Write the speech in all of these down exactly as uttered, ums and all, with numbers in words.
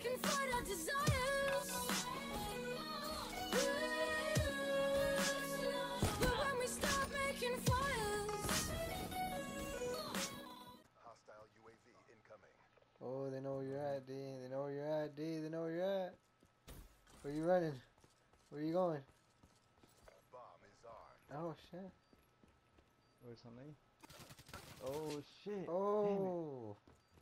can fight our desires. But when we start making fires. Hostile U A V incoming. Oh, they know where you're at, D. They know where you're at, D. They know where you're at. Where you running? Where you going? Bomb is armed. Oh, shit. Where's something? Oh, shit. Oh.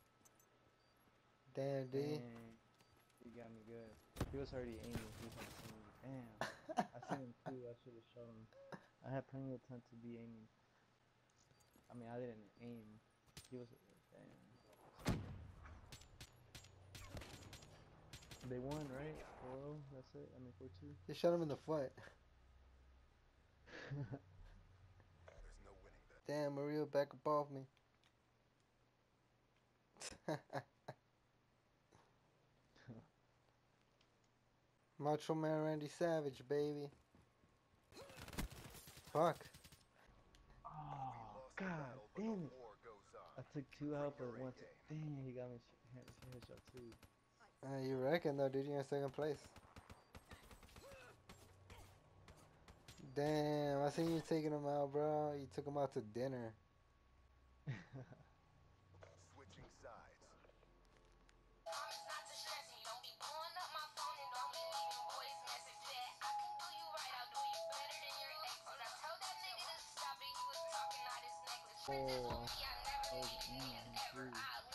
Damn, D. Dang. He got me good. He was already aiming. He was like, damn. I seen him too. I should have shot him. I had plenty of time to be aiming. I mean, I didn't aim. He was. Damn. They won, right? four oh? That's it? I mean, four two? They shot him in the foot. There's no winning that. Damn, Maria back above me. Macho Man Randy Savage, baby. Fuck. Oh, God damn it. I took two out, but one. Dang, he got me head headshot too. Uh, you reckon though, dude? You're in second place. Damn, I seen you taking him out, bro. You took him out to dinner. Switching sides. Oh. Oh, mm, three.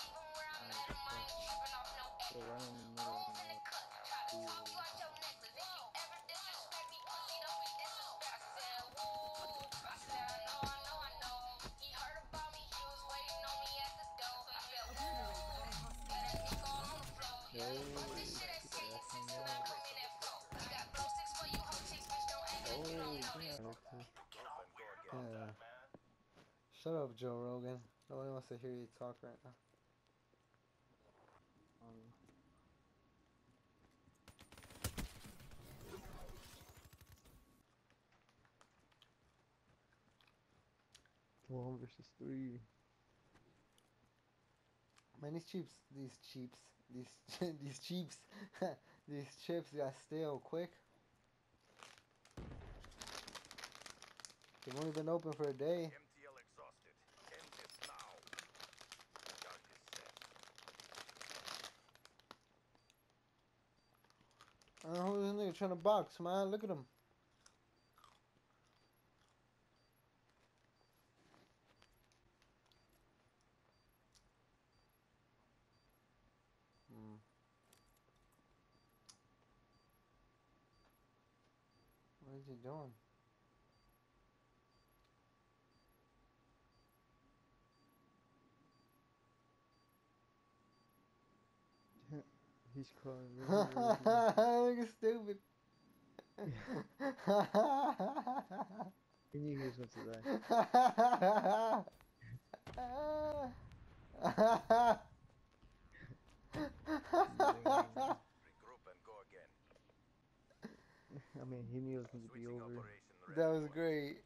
So right in the middle of the Yeah. Shut up, Joe Rogan. Nobody wants to hear you talk right now. Um, one versus three. Man, these chips, these cheaps, these these cheaps, these chips got stale quick. They've only been open for a day. M T L exhausted. End this now. Darkness set. Uh, who's this nigga trying to box, man? Look at him. Hmm. What is he doing? He's crying. Look stupid. He knew he was going to die. Regroup and go again. I mean, he knew it was going to be Switching over. operation. That was great.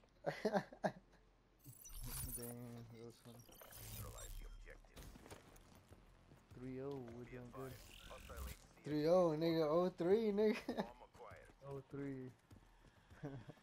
Damn, that was fun. Neutralize the objective. three oh, we're doing good. three oh, nigga. oh three, nigga. oh three.